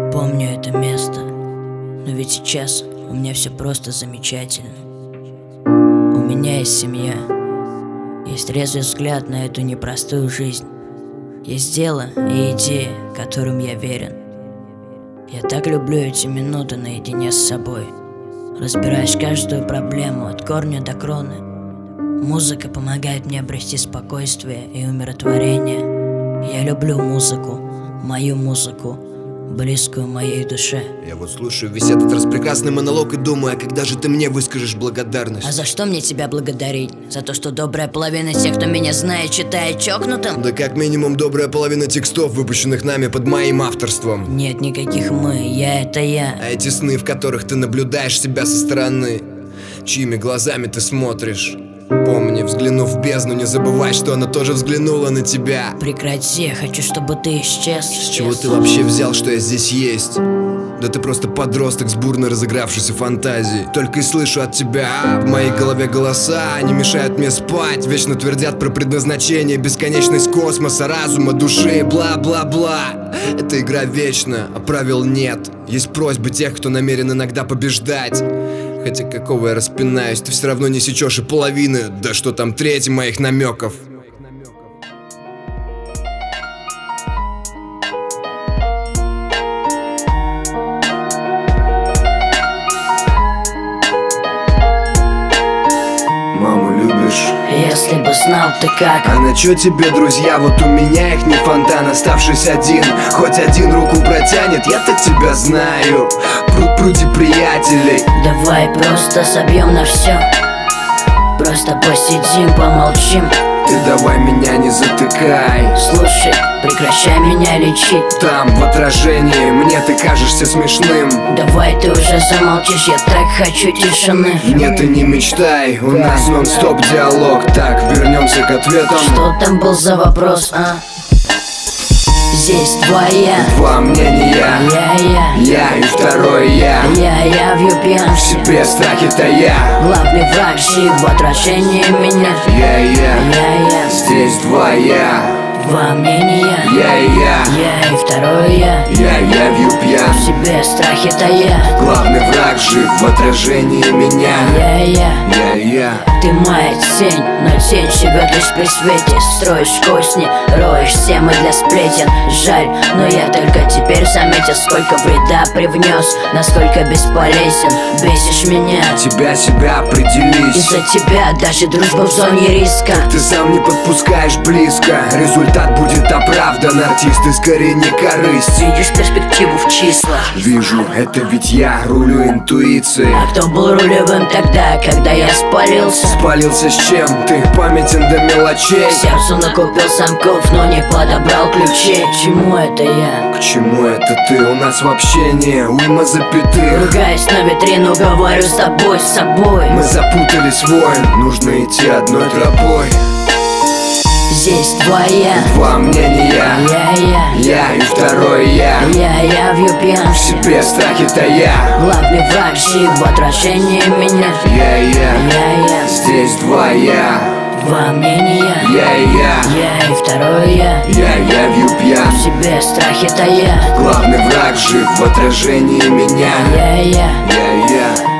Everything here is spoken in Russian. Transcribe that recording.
Помню это место, но ведь сейчас у меня все просто замечательно. У меня есть семья, есть трезвый взгляд на эту непростую жизнь. Есть дело и идеи, которым я верен. Я так люблю эти минуты наедине с собой, разбираясь каждую проблему от корня до кроны. Музыка помогает мне обрести спокойствие и умиротворение. Я люблю музыку, мою музыку, близкую моей душе. Я вот слушаю весь этот распрекрасный монолог и думаю, а когда же ты мне выскажешь благодарность? А за что мне тебя благодарить? За то, что добрая половина тех, кто меня знает, считает чокнутым? Да как минимум добрая половина текстов, выпущенных нами под моим авторством. Нет никаких мы, я это я. А эти сны, в которых ты наблюдаешь себя со стороны, чьими глазами ты смотришь. Помни, взглянув в бездну, не забывай, что она тоже взглянула на тебя. Прекрати, я хочу, чтобы ты исчез. С чего ты вообще взял, что я здесь есть? Да ты просто подросток с бурно разыгравшейся фантазией. Только и слышу от тебя в моей голове голоса. Они мешают мне спать, вечно твердят про предназначение, бесконечность космоса, разума, души, бла-бла-бла. Это игра вечна, а правил нет. Есть просьбы тех, кто намерен иногда побеждать. Хотя какого я распинаюсь, ты все равно не сечешь и половины, да что там трети моих намеков. Маму любишь? Если бы знал ты как. А на чё тебе, друзья? Вот у меня их не фонтан, оставшись один. Хоть один руку протянет, я-то тебя знаю. Пруд-пруди приятелей. Давай просто собьем на все. Просто посидим, помолчим. Ты давай меня не затыкай. Слушай, прекращай меня лечить. Там, в отражении, мне ты кажешься смешным. Давай ты уже замолчишь, я так хочу тишины. Нет, ты не мечтай, у нас нон-стоп диалог. Так, вернемся к ответам. Что там был за вопрос, а? Здесь твоя. Два мнения. Я и второй я. Я вью пьян В себе страхи-то я. Главный враг жив в отражении меня. Я. Здесь два я. Два мнения. Я и второй я. Я вью пьян. В себе страхи-то я. Главный враг жив в отражении меня. Я. Ты моя тень, но тень живет лишь при свете. Строишь косни, роешь семы для сплетен. Жаль, но я только теперь заметил, сколько вреда привнес, насколько бесполезен. Бесишь меня. Себя определись. Из-за тебя даже дружба в зоне риска. Ты сам не подпускаешь близко. Результат будет оправдан. Артист искорени корысти. Видишь перспективу в числах. Вижу, это ведь я рулю интуицией. А кто был рулевым тогда, когда я спалился? Спалился с чем? Ты памятен до мелочей. К сердцу накупил замков, но не подобрал ключей. К чему это я? К чему это ты? У нас в общении уйма запятых. Ругаясь на витрину, говорю с тобой, с собой. Мы запутались, воин, нужно идти одной тропой. Здесь твоя. Два мнения. Я и второй я. Я вью пьян В себе страхи-то я. Главный враг жив в отражении меня. Я. Здесь два я. Два мнения. Я и второй я. Я вью пьян. В себе страхи-то я. Главный враг жив в отражении меня. Я. Я.